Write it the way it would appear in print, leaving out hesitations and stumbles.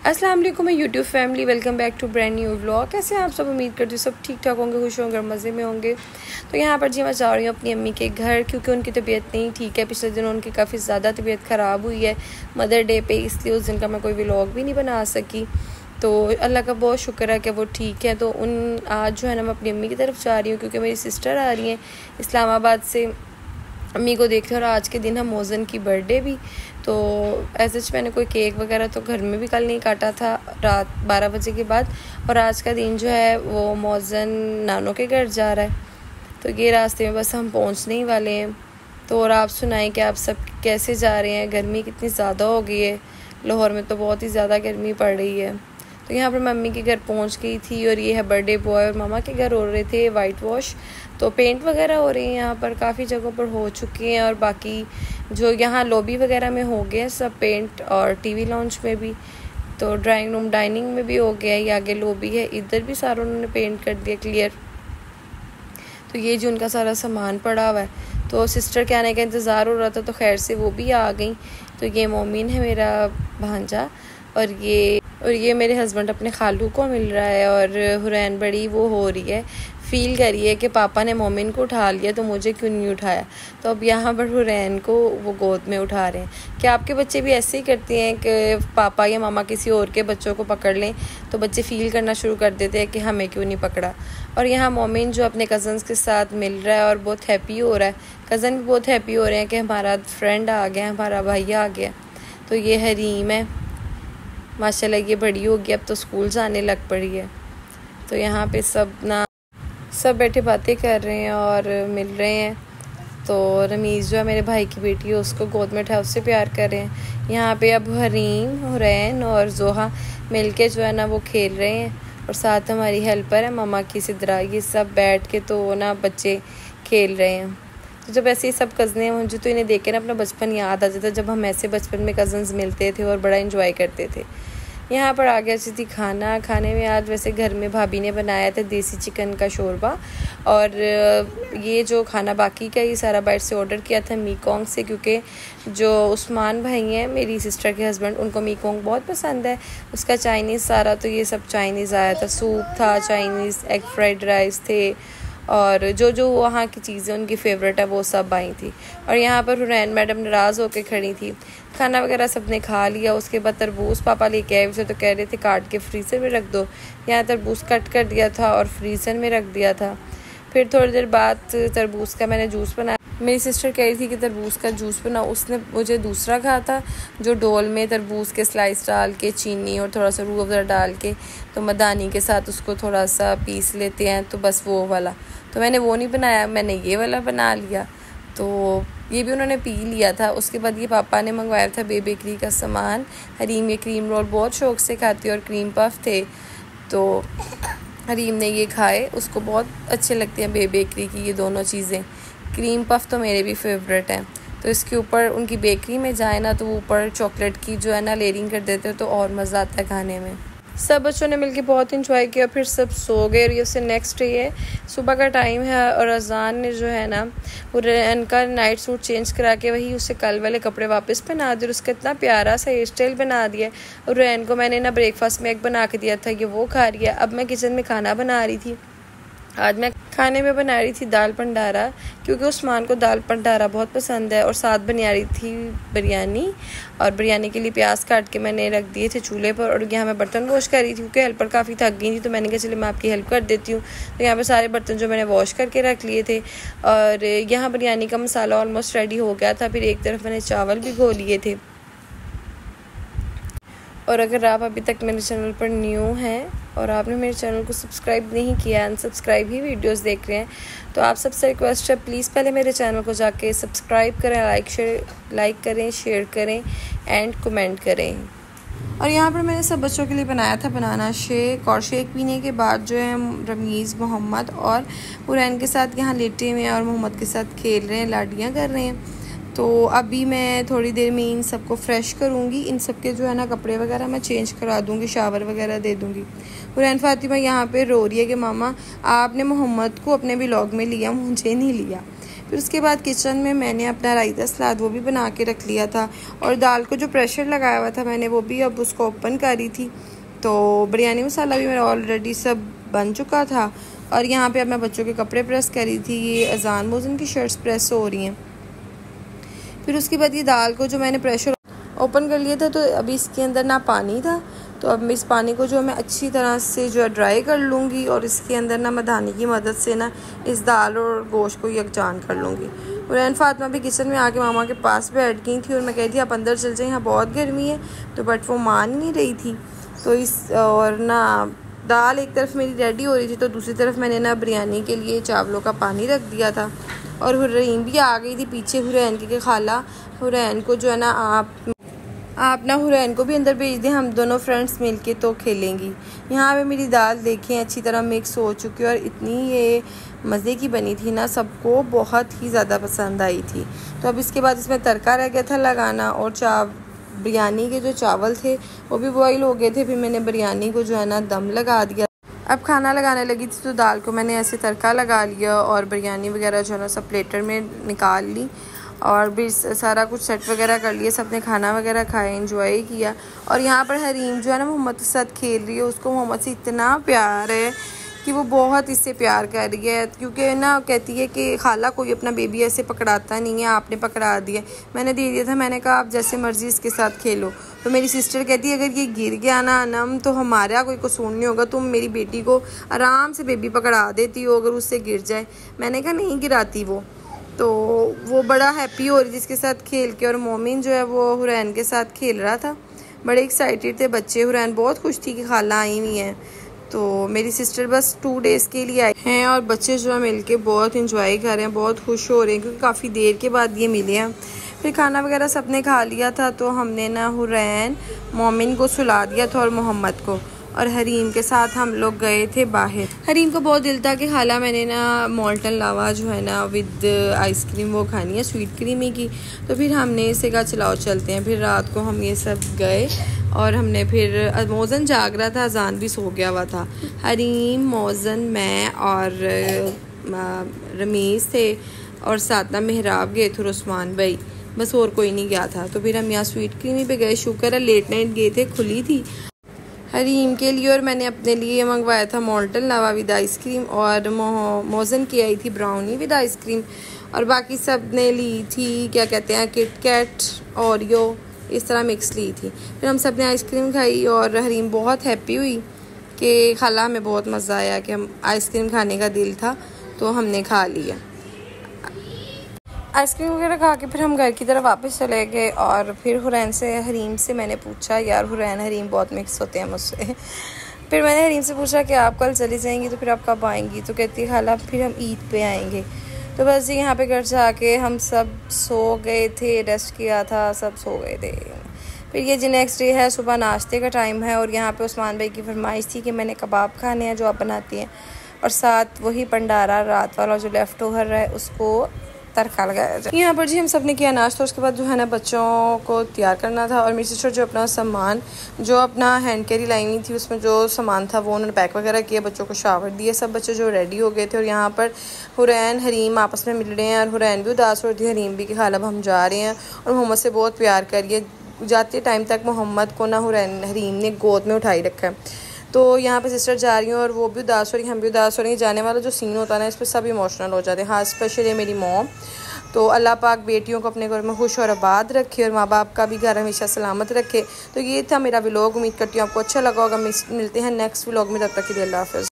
अस्सलाम वालेकुम YouTube family, welcome back to brand new vlog. कैसे हैं आप सब? उम्मीद करती हूँ सब ठीक ठाक होंगे, खुश होंगे और मज़े में होंगे। तो यहाँ पर जी मैं जा रही हूँ अपनी अम्मी के घर, क्योंकि उनकी तबीयत नहीं ठीक है। पिछले दिनों उनकी काफ़ी ज़्यादा तबीयत ख़राब हुई है मदर डे पे, इसलिए उस दिन का मैं कोई व्लॉग भी नहीं बना सकी। तो अल्लाह का बहुत शुक्र है कि वो ठीक है। तो आज जो है ना मैं अपनी अम्मी की तरफ जा रही हूँ, क्योंकि मेरी सिस्टर आ रही हैं इस्लामाबाद से अम्मी को देखते। और आज के दिन है मोज़न की बर्थडे भी, तो ऐसे मैंने कोई केक वगैरह तो घर में भी कल नहीं काटा था रात 12 बजे के बाद। और आज का दिन जो है वो मोज़न नानों के घर जा रहा है। तो ये रास्ते में बस हम पहुंचने ही वाले हैं। तो और आप सुनाएं कि आप सब कैसे जा रहे हैं? गर्मी कितनी ज़्यादा हो गई है, लाहौर में तो बहुत ही ज़्यादा गर्मी पड़ रही है। तो यहाँ पर मम्मी के घर पहुँच गई थी, और ये है बर्थडे बॉय। और मामा के घर हो रहे थे वाइट वॉश, तो पेंट वगैरह हो रही है यहाँ पर, काफ़ी जगहों पर हो चुकी हैं। और बाकी जो यहाँ लॉबी वगैरह में हो गए सब पेंट, और टीवी लाउंज में भी, तो ड्राइंग रूम डाइनिंग में भी हो गया। ये आगे लॉबी है, इधर भी सारा उन्होंने पेंट कर दिया क्लियर। तो ये जो उनका सारा सामान पड़ा हुआ है, तो सिस्टर के आने का इंतज़ार हो रहा था, तो खैर से वो भी आ गई। तो ये मोमिन है मेरा भांजा, और ये मेरे हस्बैंड अपने खालू को मिल रहा है। और हुरैन बड़ी वो हो रही है, फील करी है कि पापा ने मोमिन को उठा लिया तो मुझे क्यों नहीं उठाया। तो अब यहाँ पर हुरैन को वो गोद में उठा रहे हैं। क्या आपके बच्चे भी ऐसे ही करते हैं कि पापा या मामा किसी और के बच्चों को पकड़ लें तो बच्चे फ़ील करना शुरू कर देते हैं कि हमें क्यों नहीं पकड़ा। और यहाँ मोमिन जो अपने कज़न्स के साथ मिल रहा है और बहुत हैप्पी हो रहा है। कज़न भी बहुत हैप्पी हो रहे हैं कि हमारा फ्रेंड आ गया, हमारा भैया आ गया। तो ये हरीम है, माशाल्लाह ये बड़ी होगी, अब तो स्कूल जाने लग पड़ी है। तो यहाँ पे सब बैठे बातें कर रहे हैं और मिल रहे हैं। तो रमीज़ जो है मेरे भाई की बेटी है, उसको गोद में उठा उससे प्यार कर रहे हैं। यहाँ पे अब हरीम, हुरैन और जोहा मिलके जो है ना वो खेल रहे हैं, और साथ हमारी हेल्पर है मामा की सिद्रा। ये सब बैठ के तो ना बच्चे खेल रहे हैं। तो जब ऐसे ही सब कज़नें मुझे तो इन्हें देख के ना अपना बचपन याद आ जाता, जब हम ऐसे बचपन में कज़न्स मिलते थे और बड़ा एंजॉय करते थे। यहाँ पर आ गया थी खाने में आज वैसे घर में भाभी ने बनाया था देसी चिकन का शोरबा। और ये जो खाना बाकी का ये सारा बाहर से ऑर्डर किया था मीकोंग से, क्योंकि जो उस्मान भाई हैं मेरी सिस्टर के हस्बैंड, उनको मीकोंग बहुत पसंद है, उसका चाइनीज़ सारा। तो ये सब चाइनीज़ आया था, सूप था चाइनीज़, एग फ्राइड राइस थे, और जो वहाँ की चीज़ें उनकी फ़ेवरेट है वो सब आई थी। और यहाँ पर हुरैन मैडम नाराज़ होकर खड़ी थी। खाना वगैरह सबने खा लिया। उसके बाद तरबूज पापा लेके आए उसे, तो कह रहे थे काट के फ्रीज़र में रख दो। यहाँ तरबूज कट कर दिया था और फ्रीज़र में रख दिया था। फिर थोड़ी देर बाद तरबूज का मैंने जूस बनाया। मेरी सिस्टर कह रही थी कि तरबूज का जूस बनाओ, उसने मुझे दूसरा कहा था जो डोल में तरबूज के स्लाइस डाल के चीनी और थोड़ा सा रूह अफ़ज़ा डाल के तो मदानी के साथ उसको थोड़ा सा पीस लेते हैं, तो बस वो वाला। तो मैंने वो नहीं बनाया, मैंने ये वाला बना लिया। तो ये भी उन्होंने पी लिया था। उसके बाद ये पापा ने मंगवाया था बेकरी का सामान। हरीम ये क्रीम रोल बहुत शौक़ से खाती है, और क्रीम पफ थे, तो हरीम ने ये खाए, उसको बहुत अच्छे लगते हैं बेकरी की ये दोनों चीज़ें। क्रीम पफ तो मेरे भी फेवरेट हैं। तो इसके ऊपर उनकी बेकरी में जाए ना तो वो ऊपर चॉकलेट की जो है ना लेयरिंग कर देते हैं, तो और मज़ा आता है खाने में। सब बच्चों ने मिलके बहुत इंजॉय किया, फिर सब सो गए। और ये उससे नेक्स्ट डे है, सुबह का टाइम है, और अजान ने जो है ना वो इनका नाइट सूट चेंज करा के वही उसे कल वाले कपड़े वापस पहना दिए, और उसका इतना प्यारा सा हेयर स्टाइल बना दिया। और रैन को मैंने ना ब्रेकफास्ट में एग बना के दिया था, ये वो खा रही है। अब मैं किचन में खाना बना रही थी। आज मैं खाने में बना रही थी दाल भंडारा, क्योंकि उस्मान को दाल भंडारा बहुत पसंद है। और साथ बना रही थी बिरयानी, और बिरयानी के लिए प्याज काट के मैंने रख दिए थे चूल्हे पर। और यहाँ मैं बर्तन वॉश कर रही थी, क्योंकि हेल्पर काफ़ी थक गई थी, तो मैंने कहा चलिए मैं आपकी हेल्प कर देती हूँ। तो यहाँ पर सारे बर्तन जो मैंने वॉश करके रख लिए थे। और यहाँ बिरयानी का मसाला ऑलमोस्ट रेडी हो गया था। फिर एक तरफ मैंने चावल भी धो लिए थे। और अगर आप अभी तक मेरे चैनल पर न्यू हैं और आपने मेरे चैनल को सब्सक्राइब नहीं किया, अनसब्सक्राइब ही वीडियोस देख रहे हैं, तो आप सबसे रिक्वेस्ट है प्लीज़ पहले मेरे चैनल को जाके सब्सक्राइब करें, लाइक करें, शेयर करें एंड कमेंट करें। और यहाँ पर मैंने सब बच्चों के लिए बनाया था बनाना शेक। और शेक पीने के बाद जो है रमीज़, मोहम्मद और हुरैन के साथ यहाँ लेटे हुए हैं और मोहम्मद के साथ खेल रहे हैं, लाडियाँ कर रहे हैं। तो अभी मैं थोड़ी देर में इन सबको फ्रेश करूँगी। इन सब के जो है ना कपड़े वगैरह मैं चेंज करा दूँगी, शावर वगैरह दे दूँगी। हुरैन फ़ातिमा यहाँ पे रो रही है कि मामा आपने मोहम्मद को अपने व्लॉग में लिया, मुझे नहीं लिया। फिर उसके बाद किचन में मैंने अपना रायता सलाद वो भी बना के रख लिया था, और दाल को जो प्रेशर लगाया हुआ था मैंने वो भी अब उसको ओपन करी थी। तो बिरयानी मसाला भी मेरा ऑलरेडी सब बन चुका था। और यहाँ पे अब मैं बच्चों के कपड़े प्रेस करी थी, ये अजान मोज़न की शर्ट्स प्रेस हो रही हैं। फिर उसके बाद ये दाल को जो मैंने प्रेशर ओपन कर लिया था, तो अभी इसके अंदर ना पानी था, तो अब मैं इस पानी को जो मैं अच्छी तरह से जो है ड्राई कर लूँगी, और इसके अंदर ना मधानी की मदद से ना इस दाल और गोश्त को यकजान कर लूँगी। हुरैन फातिमा भी किचन में आके मामा के पास बैठ गई थी, और मैं कहती आप अंदर चल जाए, यहाँ बहुत गर्मी है, तो बट वो मान नहीं रही थी। तो इस और ना दाल एक तरफ मेरी रेडी हो रही थी, तो दूसरी तरफ मैंने ना बिरयानी के लिए चावलों का पानी रख दिया था। और हुरैन भी आ गई थी पीछे, हुरैन की खाला हुरैन को जो है ना आप ना हुरैन को भी अंदर भेज दें, हम दोनों फ्रेंड्स मिलके तो खेलेंगी। यहाँ पे मेरी दाल देखें अच्छी तरह मिक्स हो चुकी है, और इतनी ये मज़े की बनी थी ना, सबको बहुत ही ज़्यादा पसंद आई थी। तो अब इसके बाद इसमें तड़का रह गया था लगाना, और बिरयानी के जो चावल थे वो भी बॉईल हो गए थे। फिर मैंने बिरयानी को जो है ना दम लगा दिया। अब खाना लगाने लगी थी, तो दाल को मैंने ऐसे तड़का लगा लिया, और बिरयानी वगैरह जो है ना सब प्लेटर में निकाल ली, और भी सारा कुछ सेट वगैरह कर लिया। सबने खाना वगैरह खाया, एंजॉय किया। और यहाँ पर हरीम जो है ना मोहम्मद के साथ खेल रही है, उसको मोहम्मद से इतना प्यार है कि वो बहुत इससे प्यार कर रही है, क्योंकि ना कहती है कि खाला कोई अपना बेबी ऐसे पकड़ाता नहीं है, आपने पकड़ा दिया। मैंने दे दिया था, मैंने कहा आप जैसे मर्ज़ी इसके साथ खेलो। तो मेरी सिस्टर कहती है अगर ये गिर गया ना अनम तो हमारा कोई कसूर नहीं होगा, तुम मेरी बेटी को आराम से बेबी पकड़ा देती हो अगर उससे गिर जाए। मैंने कहा नहीं गिराती वो। तो वो बड़ा हैप्पी हो रही थी इसके साथ खेल के, और मोमिन जो है वो हुरैन के साथ खेल रहा था। बड़े एक्साइटेड थे बच्चे, हुरैन बहुत खुश थी कि खाला आई हुई हैं। तो मेरी सिस्टर बस 2 डेज़ के लिए आई हैं, और बच्चे जो है मिलके बहुत इंजॉय कर रहे हैं, बहुत खुश हो रहे हैं, क्योंकि काफ़ी देर के बाद ये मिले हैं। फिर खाना वगैरह सबने खा लिया था, तो हमने ना हुरैन मोमिन को सुला दिया था और मोहम्मद को, और हरीम के साथ हम लोग गए थे बाहर। हरीम को बहुत दिल था कि खाला मैंने ना मोल्टन लावा जो है ना विद आइसक्रीम वो खानी है, स्वीट क्रीमी की। तो फिर हमने इसे कहा चलाओ चलते हैं। फिर रात को हम ये सब गए, और हमने फिर मोज़न जाग रहा था, अजान भी सो गया हुआ था। हरीम, मोज़न, मैं और रमीज़ थे, और साथ ना मेहराब गए थे, उस्मान भाई, बस और कोई नहीं गया था। तो फिर हम यहाँ स्वीट क्रीमी पे गए। शुक्र है लेट नाइट गए थे, खुली थी हरीम के लिए, और मैंने अपने लिए मंगवाया था मोल्टन लावा विद आइसक्रीम, और मोज़न की आई थी ब्राउनी विद आइसक्रीम, और बाकी सब ने ली थी क्या कहते हैं किट कैट, ओरियो, इस तरह मिक्स ली थी। फिर हम सब ने आइसक्रीम खाई, और हरीम बहुत हैप्पी हुई कि खाला हमें बहुत मज़ा आया कि हम आइसक्रीम खाने का दिल था, तो हमने खा लिया आइसक्रीम वगैरह खा के। फिर हम घर की तरफ वापस चले गए, और फिर हुरैन से हरीम से मैंने पूछा, यार हुरैन हरीम बहुत मिक्स होते हैं मुझसे। फिर मैंने हरीम से पूछा कि आप कल चली जाएंगी, तो फिर आप कब आएंगी? तो कहती है खाला फिर हम ईद पे आएंगे। तो बस यहाँ पे घर जाके हम सब सो गए थे, रेस्ट किया था, सब सो गए थे। फिर ये जो नेक्स्ट डे है, सुबह नाश्ते का टाइम है, और यहाँ पे उस्मान भाई की फरमाइश थी कि मैंने कबाब खाने हैं जो आप बनाती हैं, और साथ वही भंडारा रात वाला जो लेफ़्ट ओवर है उसको तड़का लगाया जाए। यहाँ पर जी हम सब ने किया नाश्ता। उसके बाद जो है ना बच्चों को तैयार करना था, और मेरी सिस्टर जो अपना सामान जो अपना हैंड कैरी लाई हुई थी उसमें जो सामान था वो उन्होंने पैक वगैरह किया, बच्चों को शावर दिए, सब बच्चे जो रेडी हो गए थे। और यहाँ पर हुरैन हरीम आपस में मिल रहे हैं, और हुरैन भी उदास हो रही थी, हरीम भी कि खाला अब हम जा रहे हैं, और मोहम्मद से बहुत प्यार करिए। जाते टाइम तक मोहम्मद को ना हुरैन हरीम ने गोद में उठाई रखा है। तो यहाँ पे सिस्टर जा रही हैं, और वो भी उदास हो रही हैं, हम भी उदास हो रही हैं। जाने वाला जो सीन होता है ना, इस पर सब इमोशनल हो जाते हैं, हाँ स्पेशली मेरी मॉम। तो अल्लाह पाक बेटियों को अपने घर में खुश और आबाद रखे, और माँ बाप का भी घर हमेशा सलामत रखे। तो ये था मेरा व्लॉग, उम्मीद करती हूँ आपको अच्छा लगा होगा। मिलते हैं नेक्स्ट व्लॉग में, तब तक के लिए अल्लाह हाफ़िज़।